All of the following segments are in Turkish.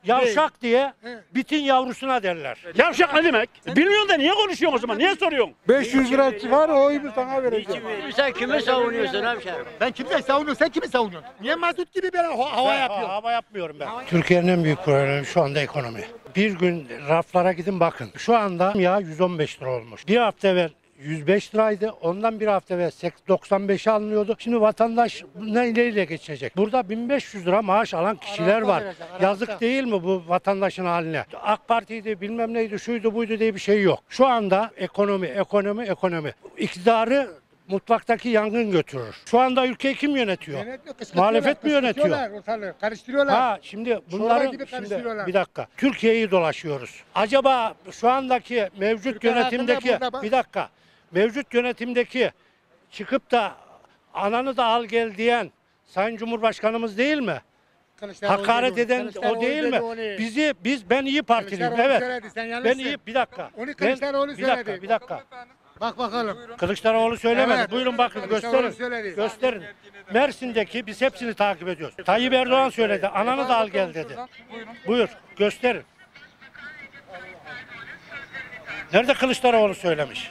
Yavşak diye bitin yavrusuna derler. Yavşak ne demek? Bilmiyorsun da niye konuşuyorsun o zaman? Niye soruyorsun? 500 lira çıkar oyunu sana vereceğim. Sen kimi savunuyorsun hemşerim? Ben kimseyi savunuyorum. Sen kimi savunuyorsun? Niye mazot gibi böyle hava yapıyorsun? Hava yapmıyorum ben. Türkiye'nin en büyük problemi şu anda ekonomi. Bir gün raflara gidin bakın. Şu anda yağ 115 lira olmuş. Bir hafta evvel 105 liraydı. Ondan bir hafta evvel 95'e alınıyordu. Şimdi vatandaş neyle geçecek? Burada 1500 lira maaş alan kişiler var. Yazık değil mi bu vatandaşın haline? AK Parti'ydi, bilmem neydi, şuydu buydu diye bir şey yok. Şu anda ekonomi. İktidarı mutfaktaki yangın götürür. Şu anda ülkeyi kim yönetiyor? Muhalefet mi yönetiyor? Ortalığı karıştırıyorlar. Ha şimdi bunların bir dakika. Türkiye'yi dolaşıyoruz. Acaba şu andaki mevcut yönetimdeki mevcut yönetimdeki çıkıp da ananı da al gel diyen Sayın Cumhurbaşkanımız değil mi? Hakaret eden o değil mi? Ben İyi Partiliyim. Evet. Ben iyi bir dakika. Onu Kılıçdaroğlu söyledi. Bir dakika. Bak bakalım. Kılıçdaroğlu söylemedi. Evet. Buyurun bakın Kılıçdaroğlu söyledi. gösterin. Mersin'deki biz hepsini takip ediyoruz. Tayyip Erdoğan söyledi. Ananı da al gel dedi. Buyur gösterin. Nerede Kılıçdaroğlu söylemiş?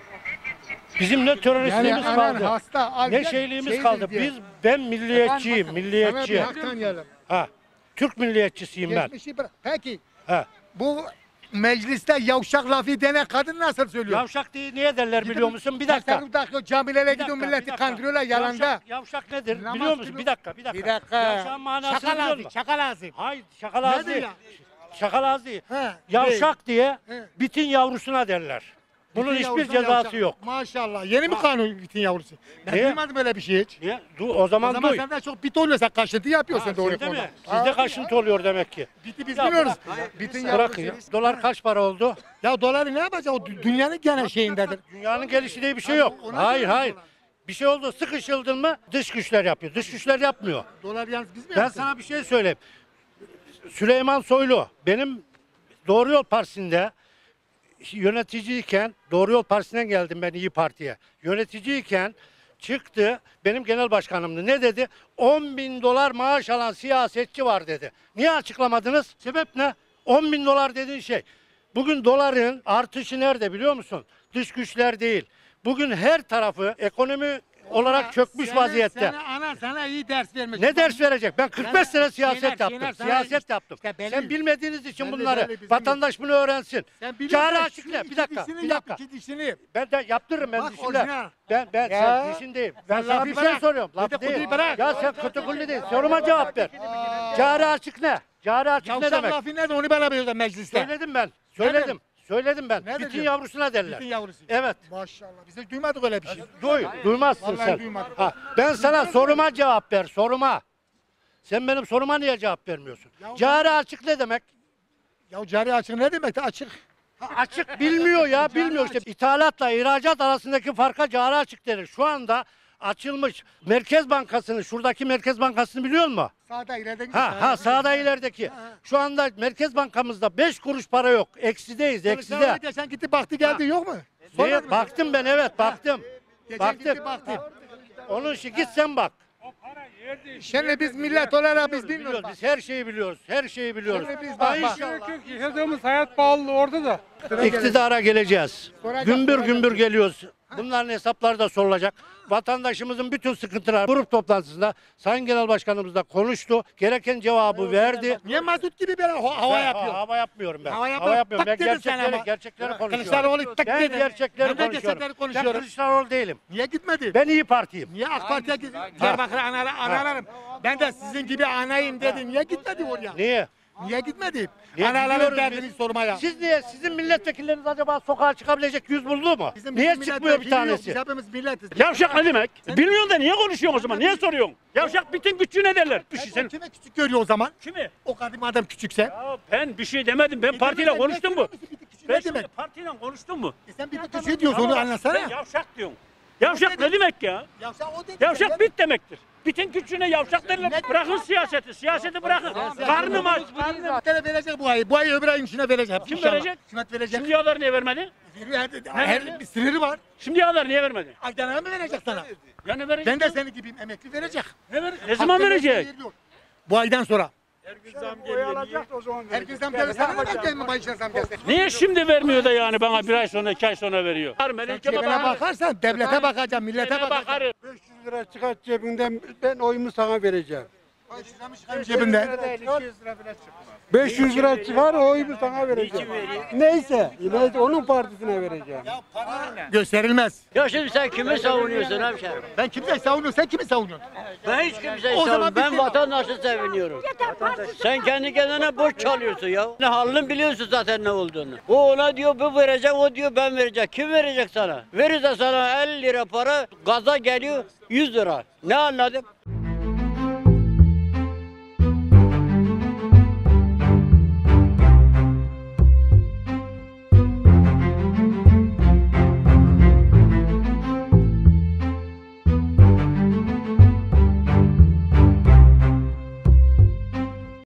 Bizim ne teröristliğimiz kaldı, ne şeyliğimiz kaldı. Ben milliyetçiyim, milliyetçi. Ha, Türk milliyetçisiyim ben. Peki, Ha. bu mecliste yavşak lafı denen kadın nasıl söylüyor? Yavşak diye niye derler biliyor musun? Bir dakika. Tasarruftaki camilere gidiyor milleti kandırıyorlar yalanda. Yavşak nedir biliyor musun? Bir dakika. Yavşağın manasını biliyor musun? Şakalazı. Hayır, şakalaz değil. Şakalaz değil. He, Yavşak diye bitin yavrusuna derler. Bunun hiçbir cezası yok. Maşallah. Yeni mi kanun bitin yavrusu? Ben duymadım öyle bir şey hiç. Niye? O zaman duy. Sen de çok bit oluyorsan kaşıntı yapıyorsun doğru Değil mi? Sizde kaşıntı oluyor demek ki. Biti biz bilmiyoruz. Bitin Bırakın ya. Dolar kaç para oldu? Ya doları ne yapacak? O dünyanın genel şeyindedir. Dünyanın gelişi diye bir şey yok. Hayır. Bir şey oldu sıkışıldın mı dış güçler yapıyor. Dış güçler yapmıyor. Dolar yalnız biz mi Ben yaptık? sana bir şey söyleyeyim. Süleyman Soylu benim Doğru Yol Partisi'nde yöneticiyken, Doğru Yol Partisi'nden geldim ben İyi Parti'ye. Yöneticiyken çıktı, benim genel başkanımdı. Ne dedi? 10.000 dolar maaş alan siyasetçi var dedi. Niye açıklamadınız? Sebep ne? 10.000 dolar dediğin şey. Bugün doların artışı nerede biliyor musun? Dış güçler değil. Bugün her tarafı ekonomi olarak çökmüş vaziyette. Sana iyi ders vermiş. Ne ders verecek? Ben 45 sene siyaset yaptım. Şener, Siyaset yaptım. İşte belli. Sen bilmediğiniz için Belli, bunları belli, bizim vatandaş bunu öğrensin. Çare açıkla. Bir dakika. İki dişini. Ben de yaptırırım ben Bak, dişimle. orijinal. Ben sen dişindeyim. Ben Sen sana lafı bir şey bırak. soruyorum. Laf Dedikoduyu değil. bırak. Ya sen kötü değil. Soruma cevap ver. Çare açık ne? Çare açık ne Yavşak demek? lafı nerede onu bana biliyorlar mecliste. Söyledim ben. Ne Bitin dedin? yavrusuna derler. Bitin yavrusu. Evet. Maşallah. Biz de duymadık öyle bir şey. Duymazsın Vallahi sen. duymadım. Ha, ben sana soruma cevap ver. Soruma. Sen benim soruma niye cevap vermiyorsun? Cari açık ne demek? Ya cari açık ne demek? Açık. Açık bilmiyor ya. Bilmiyor işte. İthalatla ihracat arasındaki farka cari açık denir. Şu anda açılmış Merkez Bankası'nı, şuradaki Merkez Bankası'nı biliyor musun? Sağda ileride Sağda ilerideki. Şu anda Merkez Bankamızda 5 kuruş para yok. Eksideyiz, ekside. Geçen gitti baktı geldi yok mu? Neye? Baktım ben evet baktım. Geçen gitti baktı. Onun için git sen bak. Şimdi biz millet olarak biz bilmiyoruz. Biliyoruz. Biz her şeyi biliyoruz. Her şeyi biliyoruz. Şimdi biz bak. Yaşadığımız hayat pahalılığı orada da. İktidara geleceğiz. Gümbür gümbür geliyoruz. Bunların hesapları da sorulacak. Vatandaşımızın bütün sıkıntıları grup toplantısında Sayın Genel Başkanımız da konuştu. Gereken cevabı verdi. Niye mazot gibi böyle hava yapıyor? Hava yapmıyorum ben. Hava yapmıyorum. Ben tak dedin sen ama. gerçekleri konuşuyorum. Kılıçdaroğlu tak Ben dedi. gerçekleri Ben de konuşuyorum. gerçekleri Ben konuşuyorum. Kılıçdaroğlu değilim. Niye gitmedi? Ben İyi Parti'yim. Niye AK Parti'ye gitti? Diyarbakır analarım. Ben de sizin gibi anayım dedi. Niye gitmedi oraya? Niye? Niye gitmedi? Niye Anaların gidiyoruz derdini biz? sormaya. Sizin milletvekilleriniz acaba sokağa çıkabilecek yüz buldu mu? Niye çıkmıyor bir tanesi? Biz hepimiz milletiz. Yavşak ne demek? Bilmiyorsun da niye konuşuyorsun o zaman? Niye soruyorsun? Yavşak bitin güçlüğüne derler. Sen kime küçük görüyor o zaman? Kimi? O kadın adam küçükse. Ya ben bir şey demedim. Ben partiyle konuştum mu? Ben Ne şimdi demek? partiyle konuştum mu? Sen bir de küçük diyorsun onu anlasana. Sen yavşak diyorsun. Yavşak ne demek ya? Yavşak o dedi. Yavşak bit demektir. Bitin güçlüğüne yavşak derler. Bırakın siyaseti. Siyaseti bırakın. Karnım aç. Bir tane verecek bu ayı. Bu ayı öbür ayın içine verecek. Kim İnşallah. verecek? Hükümet verecek. Şimdi yağları niye vermedi? Her bir sınırı var. Şimdi yağları niye vermedi? Aydan'a mı verecek sana? Ya ne verecek? Ben de senin gibiyim emekli verecek. Ne zaman verecek? Bu aydan sonra. Herkes zam gelirse sana vermeyecek mi maaşına zam gelse? Niye şimdi vermiyor da yani bana bir ay sonra 2 ay sonra veriyor? Ben Cebine bakarsan devlete bakacağım, millete bakacağım. bakarım. 500 lira çıkart cebinden ben oyumu sana vereceğim. Cebinden. 500 lira çıkar oyumu sana vereceğim. Neyse onun partisine vereceğim. Gösterilmez. Ya şimdi sen kimi savunuyorsun hemşerim? Ben kimseyi savunuyorum, sen kimi savunuyorsun? Ben hiç kimseyi O zaman savunmuyorum. Ben bitti. vatandaşı seviniyorum. Sen kendi kendine borç çalıyorsun ya. Ne halini biliyorsun zaten ne olduğunu. O ona diyor bu verecek, o diyor ben verecek. Kim verecek sana? Verirse sana 50 lira para, gaza geliyor 100 lira. Ne anladın?